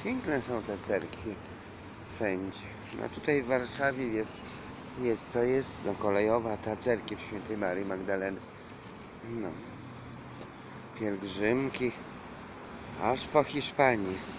Piękne są te cerkwie wszędzie. No tutaj w Warszawie jest co jest, no kolejowa ta cerkiew Świętej Marii Magdaleny. No, pielgrzymki aż po Hiszpanii.